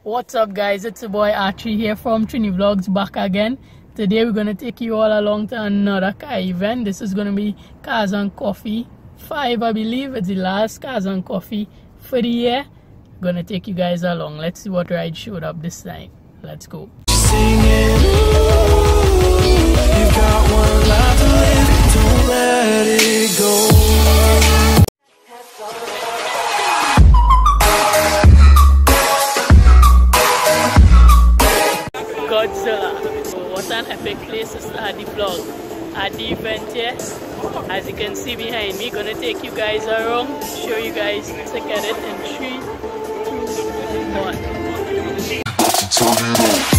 What's up guys, it's your boy Archie here from Trini Vlogs back again. Today we're gonna take you all along to another car event. This is gonna be Cars and Coffee 5, I believe. It's the last Cars and Coffee for the year. Gonna take you guys along. Let's see what ride showed up this time. Let's go. Singing, you've got one life to live, don't let it go. Godzilla. So what an epic place to start the vlog at the event here. As you can see behind me, gonna take you guys around, show you guys to get it in 3, 2, 1.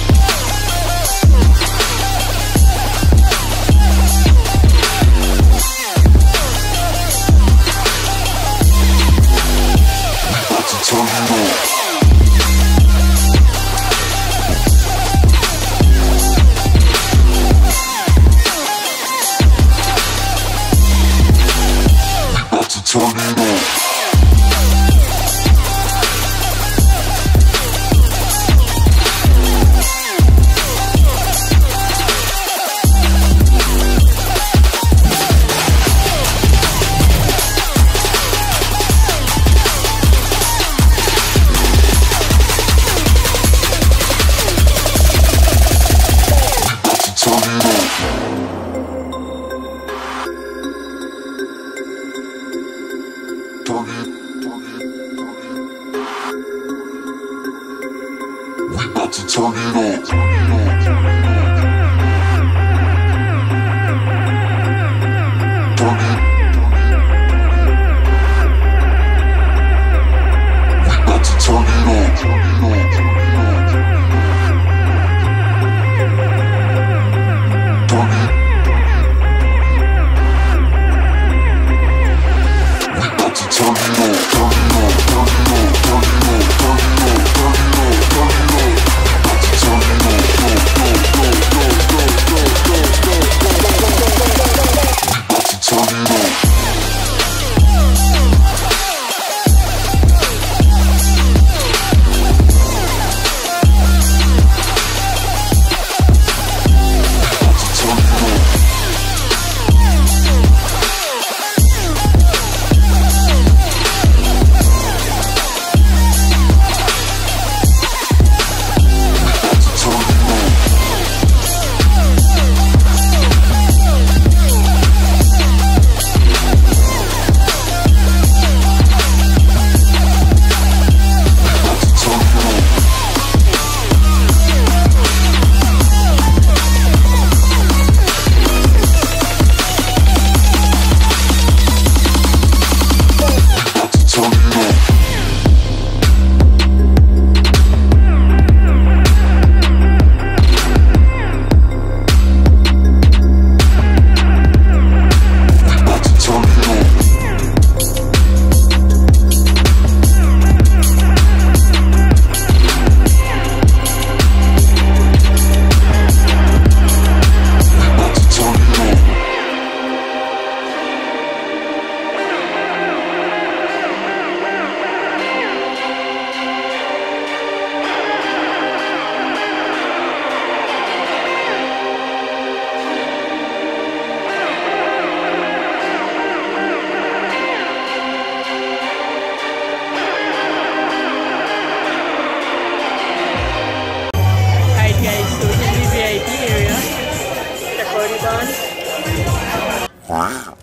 Wow.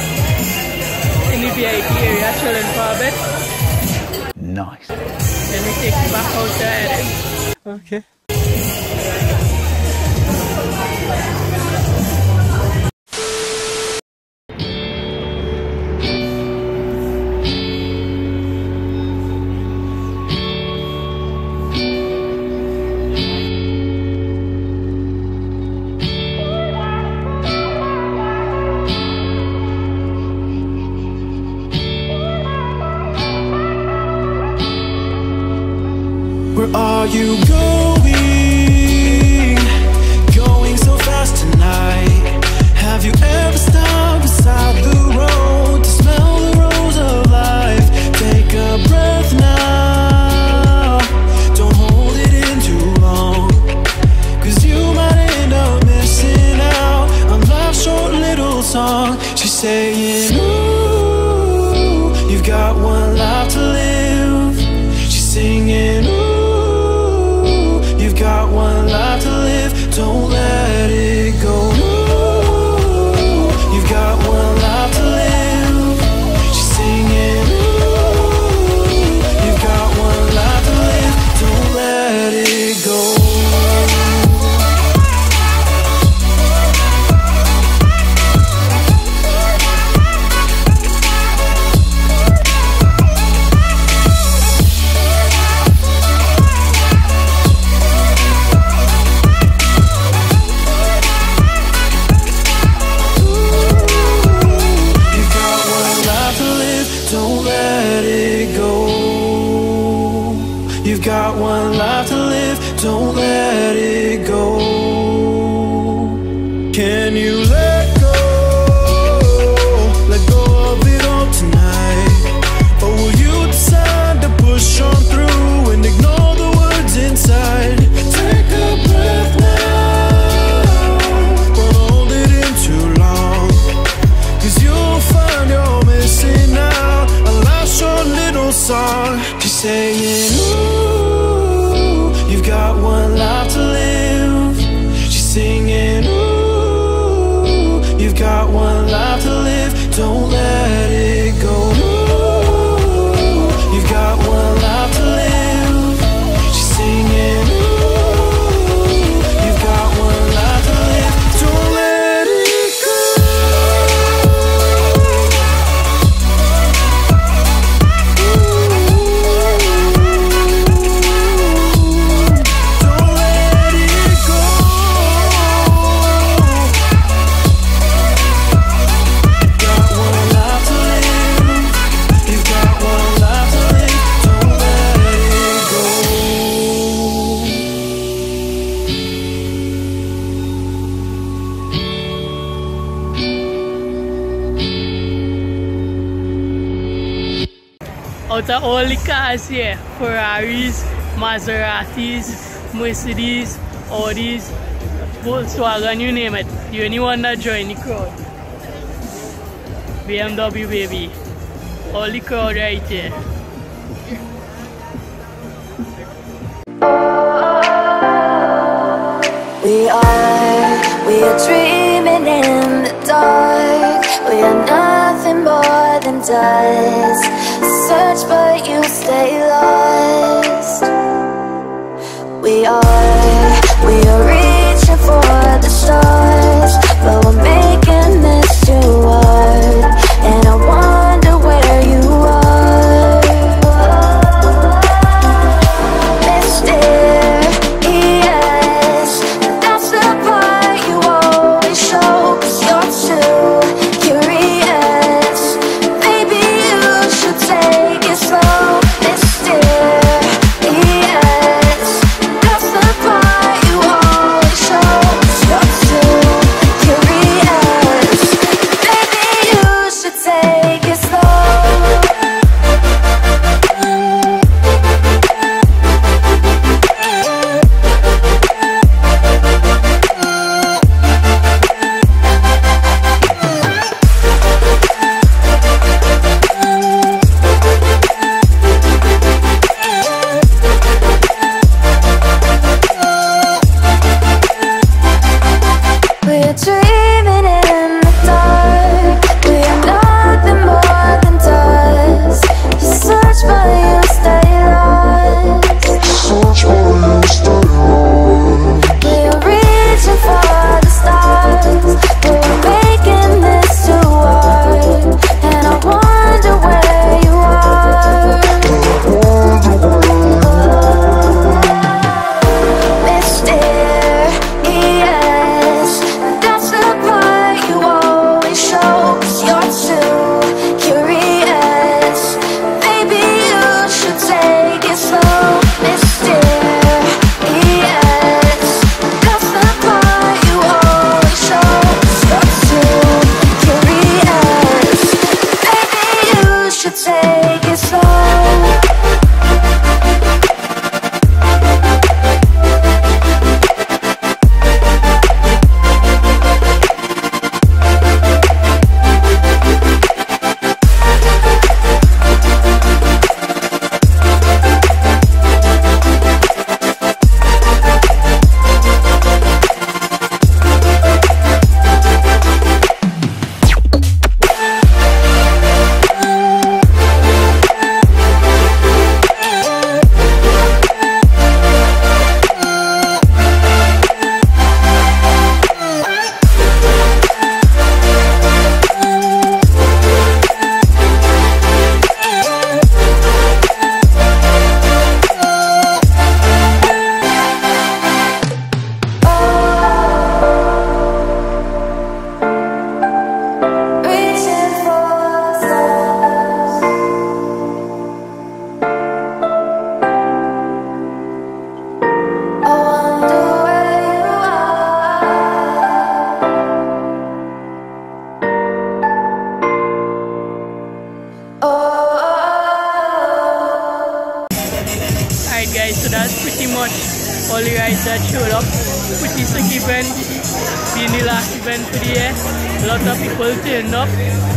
In the VIP area, chilling for a bit. Nice. Then we take you back out there. Okay. Where are you going? Going so fast tonight. Have you ever stopped beside the road to smell the rose of life? Take a breath now. Don't got one life to live, don't let it go. Can you let go of it all tonight? Or will you decide to push on through and ignore the words inside? Take a breath now, don't hold it in too long, 'cause you'll find you're missing out a last short little song. She's saying, ooh, you've got one life to live. She's singing, ooh, you've got one life to live, don't let it go. Ooh, you've got one life to live. She's singing, ooh, you've got one life to live, don't let it go. Don't let it go. You've got one life to live. You've got one life to live, don't let it go. Out of all the cars here, Ferraris, Maseratis, Mercedes, Audis, Volkswagen, you name it, the only one that joined the crowd, BMW baby, all the crowd right here. We are dreaming in the dark. We are nothing more than dust. Search but you stay lost. We are reaching for the stars, but we're making this too hard. And I wonder where you are. Mysterious, that's the part you always show, 'cause you're too curious. Maybe you should take it slow. Mysterious, Alright guys, so that's pretty much all the rides that showed up. Pretty sick event, being the last event for the year. A lot of people turned up.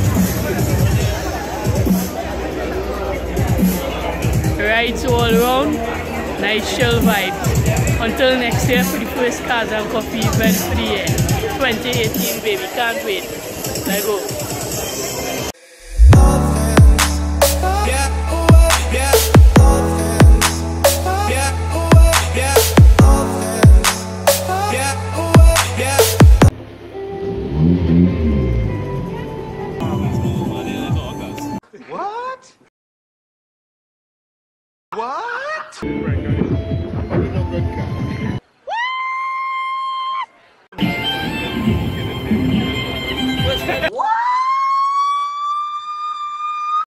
Rides all around, nice chill vibe. Until next year for the first Cars and Coffee event for the year. 2018 baby, can't wait. Let's go. What?